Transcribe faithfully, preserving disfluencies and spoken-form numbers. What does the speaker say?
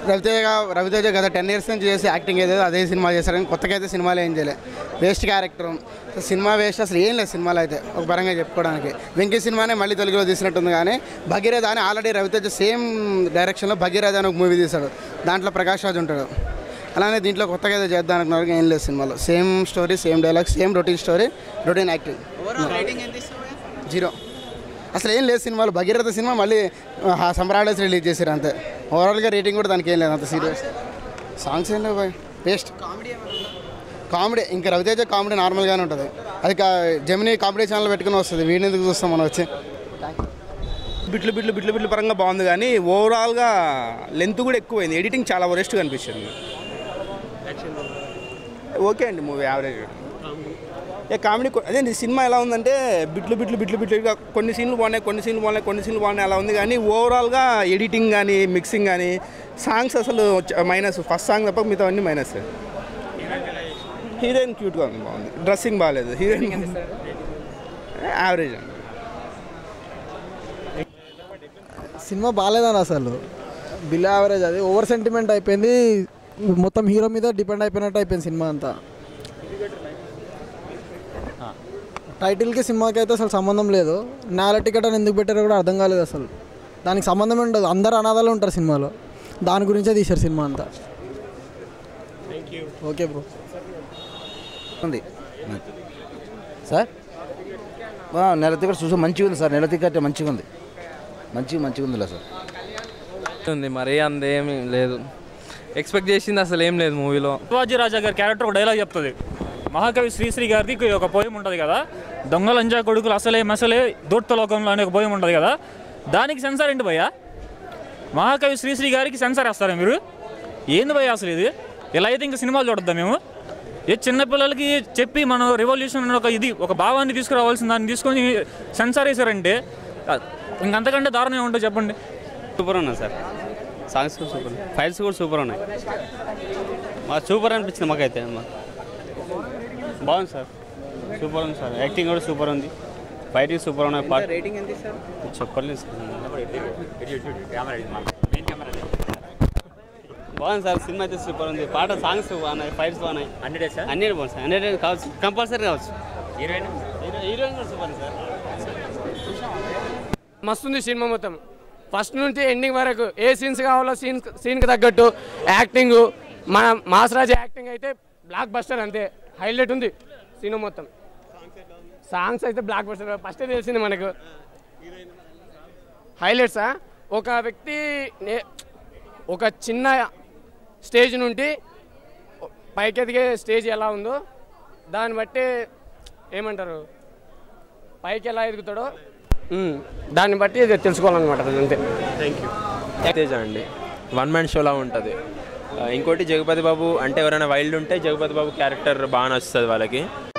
రవితేజ రవితేజ గత ten years నుంచి చేసి యాక్టింగ్ ఏదో అదే సినిమా చేశారు, కానీ కొత్తగా అయితే సినిమాలు ఏం చేయలేదు. వేస్ట్ క్యారెక్టర్, సినిమా వేస్ట్, అసలు ఏం లేదు సినిమాలో అయితే ఒక పరంగా చెప్పుకోవడానికి. వెంకీ సినిమానే మళ్ళీ తెలుగులో తీసినట్టుంది, కానీ భగీరథ అని ఆల్రెడీ రవితేజ సేమ్ డైరెక్షన్లో భగీరథ అని ఒక మూవీ తీశాడు, దాంట్లో ప్రకాష్ రాజ్ ఉంటాడు. అలానే దీంట్లో కొత్తగా ఏదో చేద్దాం అనుకున్నారు, ఏం లేదు సినిమాలో. Same story, same dialogue, same routine story, routine acting. Zero, అసలు ఏం లేదు సినిమాలో. భగీరథ సినిమా మళ్ళీ సమ్మర్ హాలిడేస్ రిలీజ్ చేశారు అంతే. ఓవరాల్గా రేటింగ్ కూడా దానికి ఏం లేదు అంత సీరియస్. సాంగ్స్ ఏం లేవు బాయ్, వేస్ట్. కామెడీ ఇంకా రవితేజ కామెడీ నార్మల్గానే ఉంటుంది, అది జెమినీ కామెడీ ఛానల్ పెట్టుకుని వస్తుంది, వీడిని ఎందుకు చూస్తాం మనం వచ్చి. బిట్లు బిట్లు బిట్లు బిట్లు పరంగా బాగుంది, కానీ ఓవరాల్గా లెంత్ కూడా ఎక్కువైంది, ఎడిటింగ్ చాలా వరెస్ట్గా అనిపిస్తుంది. ఓకే అండి, మూవీ యావరేజ్. ఏ కామెడీ అదే సినిమా ఎలా ఉందంటే బిట్లు బిట్లు బిట్లు బిట్లుగా కొన్ని సీన్లు బాగున్నాయి, కొన్ని సీన్లు బాగున్నాయి, కొన్ని సీన్లు బాగున్నాయి అలా ఉంది, కానీ ఓవరాల్గా ఎడిటింగ్ కానీ మిక్సింగ్ కానీ సాంగ్స్ అసలు మైనస్. ఫస్ట్ సాంగ్ తప్ప మిగతా అన్నీ మైనస్. హీరోయిన్ క్యూట్గా ఉంది, బాగుంది. డ్రెస్సింగ్ బాగాలేదు, హీరోయిన్ యావరేజ్ అండి. సినిమా బాగాలేదని అసలు బిలో యావరేజ్, అది ఓవర్ సెంటిమెంట్ అయిపోయింది, మొత్తం హీరో మీద డిపెండ్ అయిపోయినట్టు అయిపోయింది సినిమా అంతా. టైటిల్కి సినిమాకి అయితే అసలు సంబంధం లేదు. నేల టికెట్ అని ఎందుకు పెట్టారో కూడా అర్థం కాలేదు అసలు, దానికి సంబంధం ఉండదు. అందరు అనాథాలు ఉంటారు సినిమాలో, దాని గురించే తీశారు సినిమా అంతా. Okay bro. ఉంది సార్, నెల టికెట్ చూసి మంచిగా ఉంది సార్, నెల టికెట్ మంచిగా ఉంది, మంచిగా మంచిగా ఉంది సార్. ఉంది మరీ అందేమీ లేదు, ఎక్స్పెక్ట్ చేసింది అసలు ఏం లేదు మూవీలో. శివాజీ రాజా గారి క్యారెక్టర్ ఒక డైలాగ్ చెప్తుంది, మహాకవి శ్రీశ్రీ గారిది ఒక పోయం ఉంటుంది కదా, దొంగలంజా కొడుకులు అసలే మసలే దూర్తలోకంలో అనే ఒక పోయం ఉంటుంది కదా, దానికి సెన్సార్ ఏంటి భయ్యా? మహాకవి శ్రీశ్రీ గారికి సెన్సార్ వేస్తారా మీరు? ఏంది భయ్యా అసలు ఇది? ఇలా అయితే ఇంకా సినిమాలు చూడొద్దా మేము? ఏ చిన్నపిల్లలకి చెప్పి మనం రెవల్యూషన్ ఒక ఇది ఒక భావాన్ని తీసుకురావాల్సిన దాన్ని తీసుకొని సెన్సార్ వేసారంటే ఇంకంతకంటే దారుణం ఏముంటో చెప్పండి. సూపర్ ఉన్నాయి సార్, సాంగ్స్ కూడా సూపర్, ఫైల్స్ కూడా సూపర్ ఉన్నాయి, మాకు సూపర్ అనిపించింది. మాకైతే బాగుంది సార్, సూపర్ ఉంది సార్, యాక్టింగ్ కూడా సూపర్ ఉంది, ఫైటింగ్ సూపర్ ఉన్నాయి. పాట రేటింగ్ ఎంత సార్ చెప్పలేదు సార్. బాగుంది సార్, సినిమా అయితే సూపర్ ఉంది, పాట సాంగ్స్ బాగున్నాయి, ఫైట్స్ బాగున్నాయి, హండ్రెడ్ సార్ హండ్రెడ్ బాగుంది సార్, హండ్రెడ్ కావచ్చు, కంపల్సరీ కావచ్చు. హీరోయిన్ హీరోయిన్ కూడా సూపర్ సార్, మస్తుంది సినిమా మొత్తం ఫస్ట్ నుంచి ఎండింగ్ వరకు. ఏ సీన్స్ కావాలో సీన్ సీన్కి తగ్గట్టు యాక్టింగ్, మన మాసరాజ్ యాక్టింగ్ అయితే బ్లాక్ బస్టర్, అంతే హైలైట్ ఉంది సినిమా మొత్తం. సాంగ్స్ అయితే బ్లాక్ బస్టర్, ఫస్టే తెలిసింది మనకు. హైలైట్సా, ఒక వ్యక్తి ఒక చిన్న స్టేజ్ నుండి పైకి ఎదిగే స్టేజ్ ఎలా ఉందో దాన్ని బట్టి ఏమంటారు, పైకి ఎలా ఎదుగుతాడో దాన్ని బట్టి తెలుసుకోవాలన్నమాట, అంతే. Thank you. తేజ అండి వన్ మ్యాన్ షోలా ఉంటుంది. ఇంకోటి జగపతి బాబు అంటే ఎవరైనా వైల్డ్ ఉంటే జగపతి బాబు క్యారెక్టర్ బాగా నచ్చుతుంది వాళ్ళకి.